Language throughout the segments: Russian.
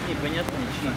непонятно чьи.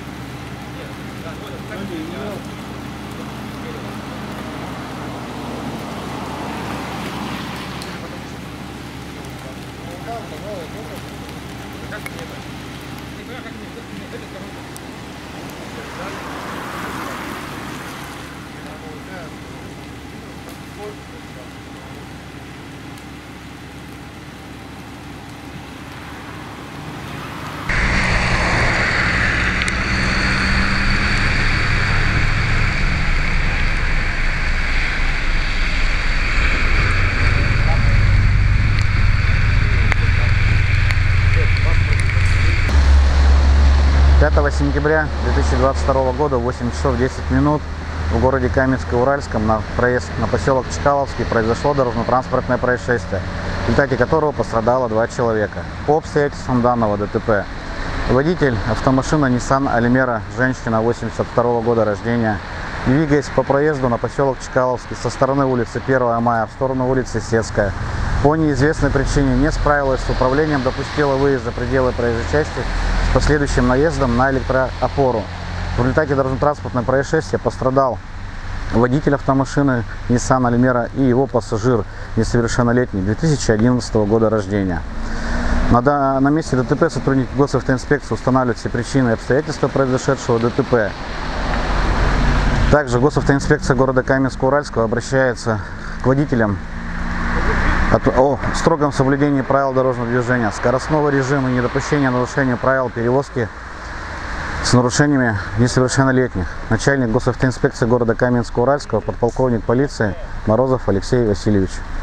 Сентября 2022 года, 8 часов 10 минут, в городе Каменске-Уральском на поселок Чкаловский произошло дорожно-транспортное происшествие, в результате которого пострадало 2 человека. По обстоятельствам данного ДТП водитель автомашины Nissan Almera, женщина 82 года рождения, двигаясь по проезду на поселок Чкаловский со стороны улицы 1 мая в сторону улицы Сетская, по неизвестной причине не справилась с управлением, допустила выезд за пределы проезжей части с последующим наездом на электроопору. В результате дорожно-транспортного происшествия пострадал водитель автомашины Nissan Almera и его пассажир несовершеннолетний 2011 года рождения. На месте ДТП сотрудники госавтоинспекции устанавливают все причины и обстоятельства произошедшего ДТП. Также госавтоинспекция города Каменска-Уральского обращается к водителям о строгом соблюдении правил дорожного движения, скоростного режима и недопущения нарушения правил перевозки с нарушениями несовершеннолетних. Начальник госавтоинспекции города Каменска-Уральского, подполковник полиции Морозов Алексей Васильевич.